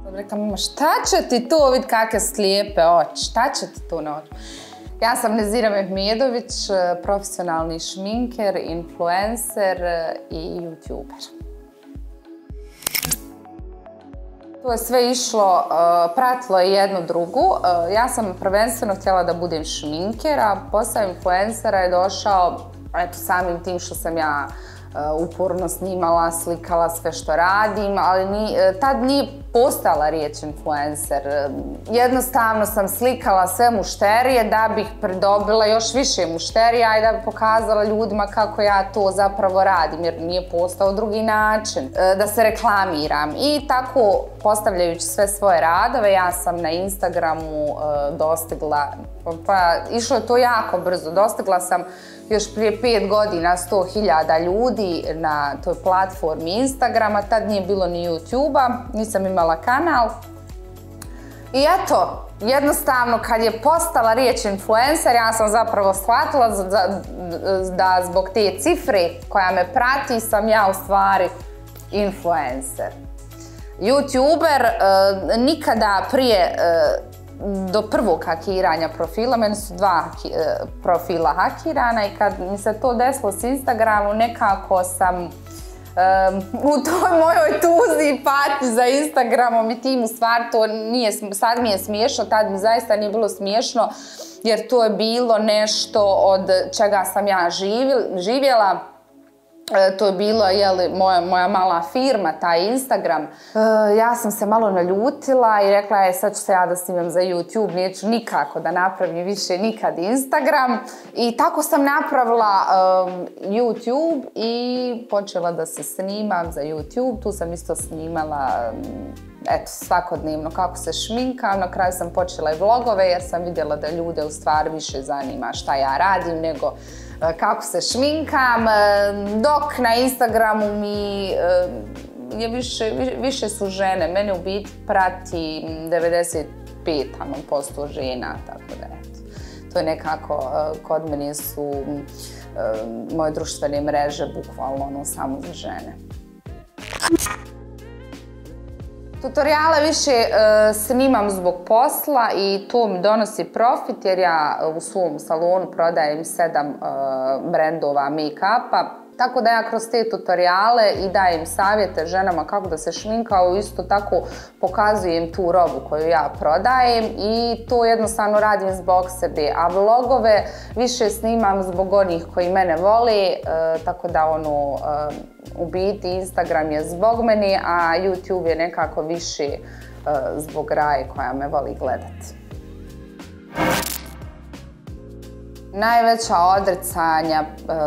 Rekla mama, šta će ti to vid kakve slijepe oči, šta će ti to na oči? Ja sam Nezira Mehmedović, profesionalni šminker, influencer i youtuber. To je sve išlo, pratilo je jednu drugu. Ja sam prvenstveno htjela da budem šminker, a posao influencera je došao samim tim što sam ja uporno snimala, slikala sve što radim, ali tad nije postala riječ influencer. Jednostavno sam slikala sve mušterije da bih pridobila još više mušterija i da bih pokazala ljudima kako ja to zapravo radim, jer nije postao drugi način da se reklamiram. I tako, postavljajući sve svoje radove, ja sam na Instagramu dostigla, pa išlo je to jako brzo, dostigla sam još prije 5 godina 100.000 ljudi na toj platformi Instagrama, tad nije bilo ni YouTube-a, nisam imala kanal. I eto, jednostavno kad je postala riječ influencer, ja sam zapravo shvatila da zbog te cifre koja me prati sam ja u stvari influencer. YouTuber nikada prije do prvog hakiranja profila, meni su 2 profila hakirana i kad mi se to desilo s Instagramom, nekako sam u toj mojoj tuzi i patnji za Instagramom i tim u stvari to nije, sad mi je smiješno, tad mi zaista nije bilo smiješno jer to je bilo nešto od čega sam ja živjela. To je bilo moja mala firma, taj Instagram. Ja sam se malo naljutila i rekla je sad ću se ja da snimam za YouTube, neću nikako da napravim više nikad Instagram. I tako sam napravila YouTube i počela da se snimam za YouTube. Tu sam isto snimala svakodnevno kako se šminkam. Na kraju sam počela i vlogove jer sam vidjela da ljude u stvari više zanima šta ja radim nego kako se šminkam, dok na Instagramu mi je više su žene. Mene u biti prati 95% žena, tako da eto. To je nekako, kod mene su moje društvene mreže bukvalno samo za žene. Tutoriale više snimam zbog posla i to mi donosi profit jer ja u svom salonu prodajem 7 brendova make-upa. Tako da ja kroz te tutoriale i dajem savjete ženama kako da se šminkaju, isto tako pokazujem tu robu koju ja prodajem i to jednostavno radim zbog sebe. A vlogove više snimam zbog onih koji mene vole, tako da u biti Instagram je zbog mene, a YouTube je nekako više zbog Raje koja me voli gledati. Najveća odricanja,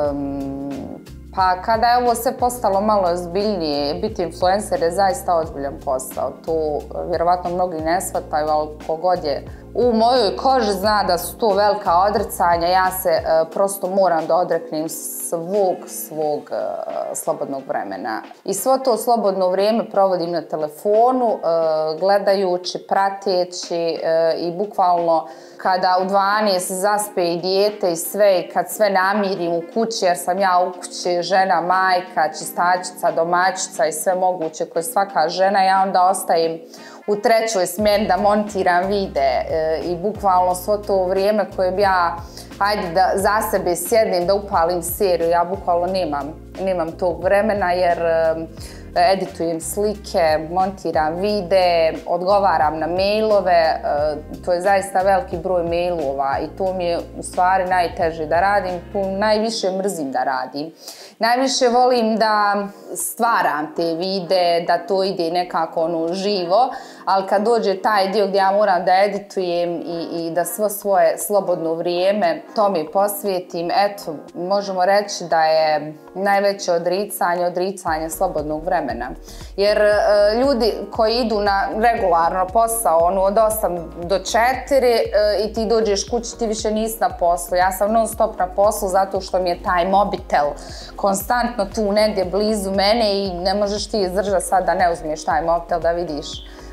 pa kada je ovo sve postalo malo ozbiljnije, biti influencer je zaista ozbiljan posao. Tu vjerovatno mnogi ne shvataju, ali kogod je u mojoj koži zna da su to velika odricanja. Ja se prosto moram da odreknem svog slobodnog vremena. I svo to slobodno vrijeme provodim na telefonu, gledajući, prateći i bukvalno kada u 12 zaspe i dijete i sve, i kad sve namirim u kući, jer sam ja u kući žena, majka, čistačica, domaćica i sve moguće koje svaka žena, ja onda ostajem u 3. smjeni da montiram videe i bukvalno svo to vrijeme koje bi ja, hajde da za sebe sjednem, da upalim seriju, ja bukvalno nemam tog vremena jer editujem slike, montiram videe, odgovaram na mailove, to je zaista veliki broj mailova i to mi je u stvari najteže da radim, to najviše mrzim da radim. Najviše volim da stvaram te videe, da to ide nekako živo, ali kad dođe taj dio gdje ja moram da editujem i da svo svoje slobodno vrijeme tome posvetim, eto, možemo reći da je najveće odricanje slobodnog vremena. Jer ljudi koji idu na regularno posao, od 8 do 4 i ti dođeš kući, ti više nisi na poslu. Ja sam non stop na poslu zato što mi je taj mobitel konstantno tu negdje blizu mene i ne možeš ti izdržati sad da ne uzmeš taj mobitel da vidiš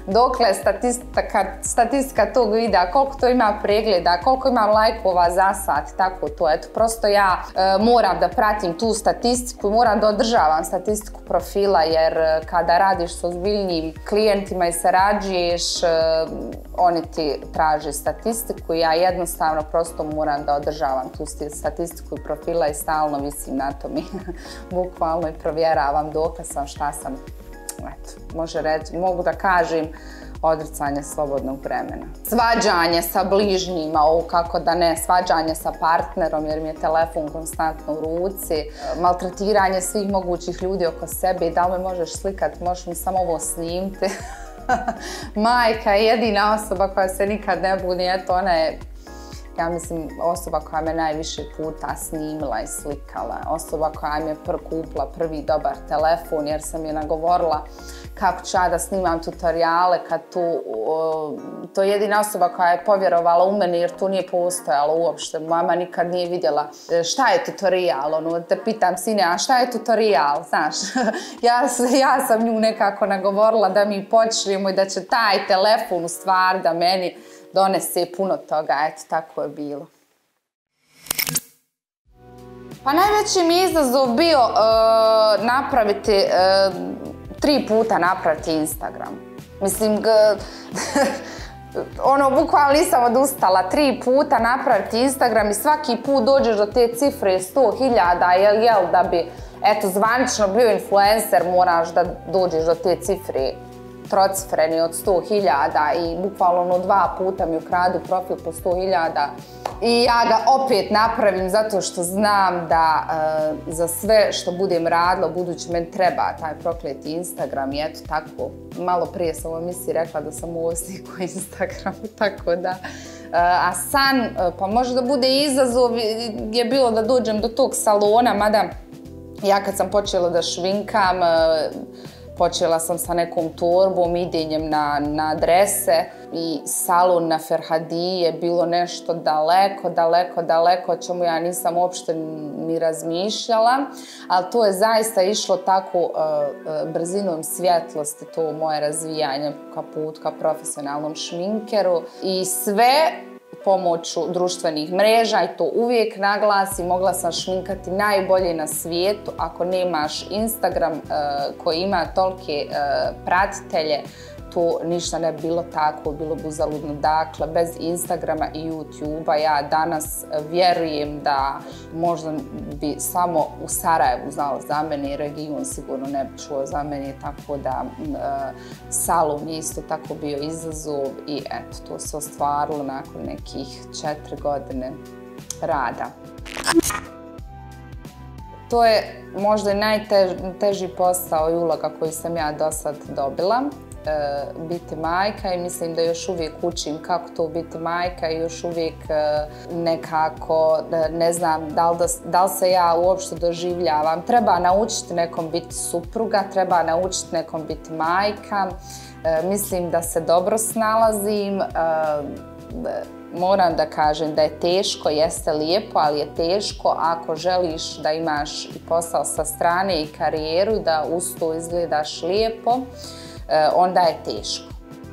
dokle je statistika tog videa, koliko to ima pregleda, koliko imam lajkova za sat, tako to. Eto, prosto ja moram da pratim tu statistiku i moram da održavam statistiku profila, jer kada radiš s ozbiljnim klijentima i sarađuješ, oni ti traže statistiku i ja jednostavno prosto moram da održavam tu statistiku i profila i stalno visim na tom i bukvalno i provjeravam dokle sam, šta sam. Eto, mogu da kažem odricanje slobodnog vremena. Svađanje sa bližnjima, kako da ne, svađanje sa partnerom jer mi je telefon konstantno u ruci, maltretiranje svih mogućih ljudi oko sebe, da li me možeš slikati, možeš mi samo ovo snimiti. Majka je jedina osoba koja se nikad ne buni, eto ona je, ja mislim, osoba koja me najviše puta snimila i slikala, osoba koja mi je kupila prvi dobar telefon jer sam je nagovorila kako ću ja da snimam tutoriale kad to je jedina osoba koja je povjerovala u mene jer to nije postojalo uopšte. Mama nikad nije vidjela šta je tutorial, te pitam sine, a šta je tutorial, znaš. Ja sam nju nekako nagovorila da mi počnemo i da će taj telefon u stvari da meni donese puno toga, eto, tako je bilo. Pa najveći mi je izazov bio napraviti, 3 puta napraviti Instagram. Mislim, bukvalno nisam odustala, 3 puta napraviti Instagram i svaki put dođeš do te cifre 100.000, jel, da bi, eto, zvanično bio influencer, moraš da dođeš do te cifre trocifreni od 100.000 i bukvalno 2 puta mi ukradu profil po 100.000 i ja ga opet napravim zato što znam da za sve što budem radila budući meni treba taj prokleti Instagram i eto tako, malo prije sam u emisiji rekla da sam uvoznik u Instagramu, tako da. A san, pa možda bude izazov je bilo da dođem do tog salona, mada ja kad sam počela da švinkam, počela sam sa nekom torbom, idenjem na adrese i salon na Ferhadiji je bilo nešto daleko, o čemu ja nisam uopšte ni razmišljala, ali to je zaista išlo tako brzinom svjetlosti, to moje razvijanje ka putu, ka profesionalnom šminkeru i sve pomoću društvenih mreža i to uvijek naglasim, mogla sam šminkati najbolje na svijetu. Ako nemaš Instagram koji ima tolike pratitelje, to ništa ne bi bilo tako, bilo bi uzaludno. Dakle, bez Instagrama i YouTube-a ja danas vjerujem da možda bi samo u Sarajevu znala za mene i region sigurno ne bi čuo za mene, tako da salon je isto tako bio izazov i eto, to se ostvarilo nakon nekih 4 godine rada. To je možda i najteži posao i uloga koju sam ja do sad dobila. Biti majka i mislim da još uvijek učim kako to biti majka i još uvijek nekako ne znam da li se ja uopšte doživljavam. Treba naučiti nekom biti supruga, treba naučiti nekom biti majka. Mislim da se dobro snalazim. Moram da kažem da je teško, jeste lijepo, ali je teško ako želiš da imaš i posao sa strane i karijeru, da uz to izgledaš lijepo, onda je teško.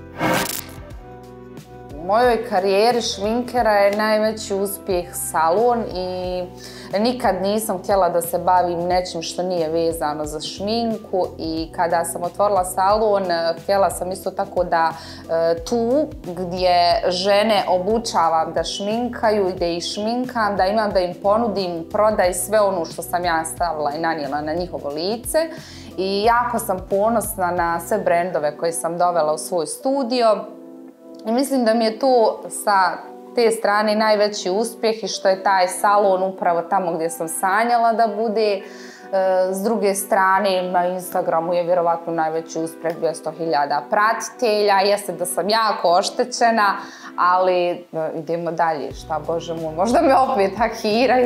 U mojoj karijeri šminkera je najveći uspjeh salon i nikad nisam htjela da se bavim nečim što nije vezano za šminku i kada sam otvorila salon htjela sam isto tako da tu gdje žene obučavam da šminkaju i da ih šminkam, da imam da im ponudim prodaj sve ono što sam ja stavila i nanijela na njihovo lice. I jako sam ponosna na sve brendove koje sam dovela u svoj studio i mislim da mi je to sa te strane najveći uspjeh i što je taj salon upravo tamo gdje sam sanjala da bude. S druge strane, na Instagramu je vjerovatno najveći uspjeh 200.000 pratitelja. Jeste da sam jako oštećena, ali idemo dalje, šta Bože moj, možda me opet hakiraju,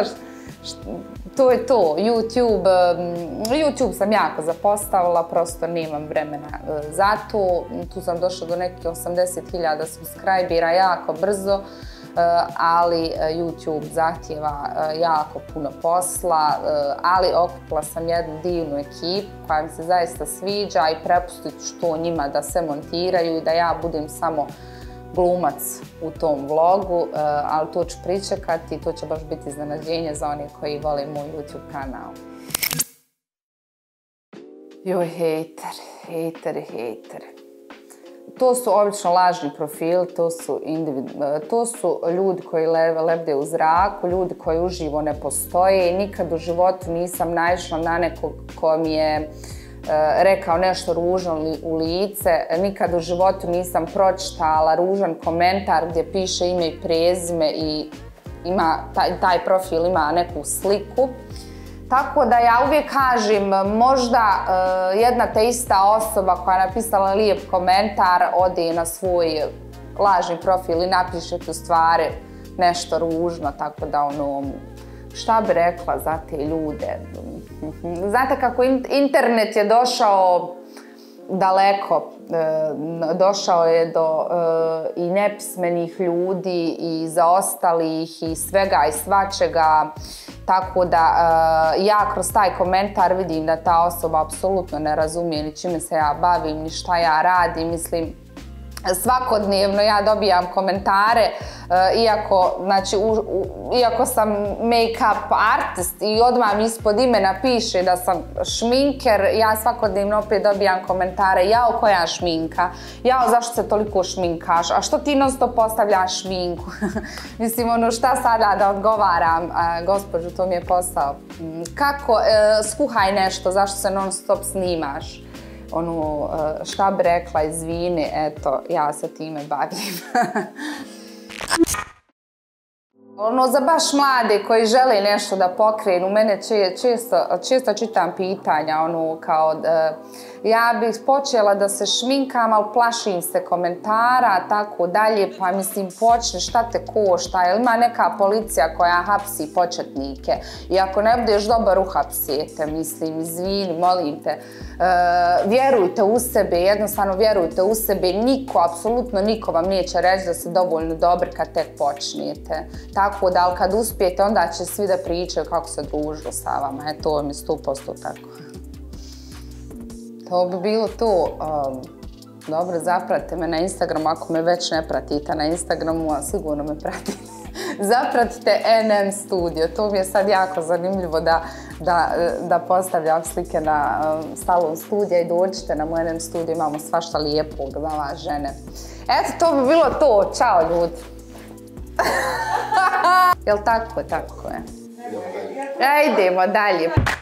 to je to. YouTube sam jako zapostavila, prosto nemam vremena za to. Tu sam došla do nekih 80.000 subscribera jako brzo. ali YouTube zahtjeva jako puno posla, ali okupila sam jednu divnu ekipu koja mi se zaista sviđa i prepustit ću to njima da se montiraju i da ja budem samo glumac u tom vlogu, ali to ću pričekati i to će baš biti iznenađenje za one koji vole moj YouTube kanal. Joj, hejteri. To su obično lažni profili, to su ljudi koji lebde u zraku, ljudi koji uživo ne postoje i nikad u životu nisam naišla na nekog ko mi je rekao nešto ružno u lice, nikad u životu nisam pročitala ružan komentar gdje piše ime i prezime i taj profil ima neku sliku. Tako da ja uvijek kažem, možda jedna te ista osoba koja je napisala lijep komentar ode na svoj lažni profil i napiše tu stvari nešto ružno, tako da ono, šta bi rekla za te ljude? Znate kako internet je došao daleko, došao je do i nepismenih ljudi i zaostalih i svega i svačega, tako da ja kroz taj komentar vidim da ta osoba apsolutno ne razumije ni čime se ja bavim, ni šta ja radim, mislim, svakodnevno ja dobijam komentare, iako sam make-up artist i odmah mi ispod imena piše da sam šminker, ja svakodnevno opet dobijam komentare, jao koja šminka, jao zašto se toliko šminkaš, a što ti non stop postavljaš šminku? Mislim, ono, šta sada da odgovaram, gospođu, to mi je posao. Kako, skuhaj nešto, zašto se non stop snimaš? Ono, šta bi rekla, izvini, eto, ja se time bavim. Ono, za baš mlade koji žele nešto da pokrenu, mene često čitam pitanja, ono, kao, ja bih počela da se šminkam, ali plašim se komentara, tako dalje, pa mislim, počni, šta te košta, jel ima neka policija koja hapsi početnike i ako ne budeš dobar, uhapsijete, mislim, izvini, molim te, vjerujte u sebe, jednostavno vjerujte u sebe, niko, apsolutno niko vam neće reći da ste dovoljno dobri kad tek počnete. Tako da, ali kad uspijete, onda će svi da pričaju kako se družilo sa vama. To mi je 100% tako. To bi bilo to. Dobro, zapratite me na Instagramu, ako me već ne pratite na Instagramu, a sigurno me pratite. Zapratite NM Studio, to mi je sad jako zanimljivo da postavljam slike na salon studija i dođite na moj NM Studio, imamo svašta lijepog za vas žene. Eto, to bi bilo to, čao ljudi. Jel tako? Tako je. Idemo dalje.